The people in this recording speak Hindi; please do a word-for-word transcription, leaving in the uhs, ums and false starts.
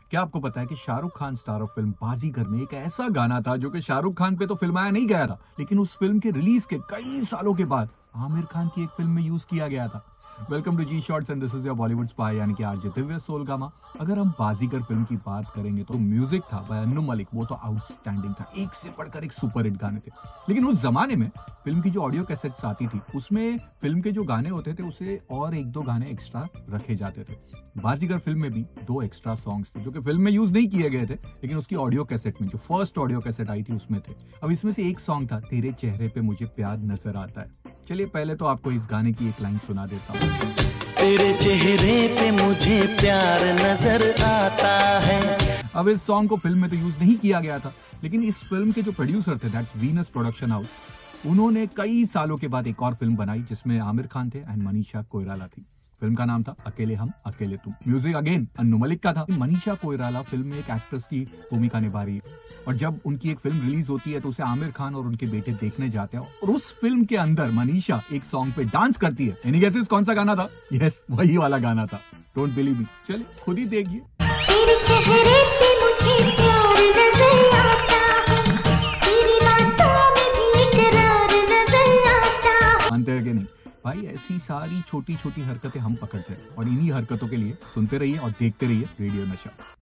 क्या आपको पता है कि Shahrukh Khan star of film Baazigar में एक ऐसा गाना था जो कि शाहरुख खान पे तो फिल्माया नहीं गया था, लेकिन उस फिल्म के रिलीज के कई सालों के बाद आमिर खान की एक फिल्म में यूज किया गया था। Welcome to Zee shorts and this is your Bollywood spy यानी कि आरजे दिव्य सोलगामा। अगर हम बाजीगर फिल्म की बात करेंगे तो म्यूजिक था बाय अन्नू मलिक, वो तो आउटस्टैंडिंग था, एक से बढ़कर एक सुपर हिट गाने थे। लेकिन उस जमाने में फिल्म की जो ऑडियो कैसेट्स आती थी उसमें फिल्म के जो गाने होते थे उसे और एक दो गाने एक्स्ट्रा रखे जाते थे। बाजीगर फिल्म में भी दो एक्स्ट्रा सॉन्ग्स थे जो कि फिल्म में यूज नहीं किए गए थे, लेकिन उसकी ऑडियो कैसेट में जो फर्स्ट ऑडियो कैसेट आई थी उसमें थे। अब इसमें से एक सॉन्ग था तेरे चेहरे पे मुझे प्यार नजर आता है। चलिए पहले तो आपको इस गाने की एक लाइन सुना देता हूँ। तेरे चेहरे पे मुझे प्यार नजर आता है। अब इस सॉन्ग को फिल्म में तो यूज नहीं किया गया था, लेकिन इस फिल्म के जो प्रोड्यूसर थे दैट्स वीनस प्रोडक्शन हाउस, उन्होंने कई सालों के बाद एक और फिल्म बनाई जिसमें आमिर खान थे एंड मनीषा कोइराला थी। फिल्म का नाम था अकेले हम अकेले तुम। म्यूजिक अगेन अन्नू मलिक का था। मनीषा कोइराला फिल्म में एक एक्ट्रेस की भूमिका निभा रही है और जब उनकी एक फिल्म रिलीज होती है तो उसे आमिर खान और उनके बेटे देखने जाते हैं और उस फिल्म के अंदर मनीषा एक सॉन्ग पे डांस करती है। एनी गेसेस कौन सा गाना था? यस, वही वाला गाना था, डोंट बिलीव मी। चलिए खुद ही देखिए। तेरे चेहरे पे मुझे प्यार नजर आता है, तेरी बातों में भी इकरार नजर आता है। मानते हैं कि नहीं भाई, ऐसी सारी छोटी छोटी हरकतें हम पकड़ते हैं और इन्हीं हरकतों के लिए सुनते रहिए और देखते रहिए रेडियो नशा।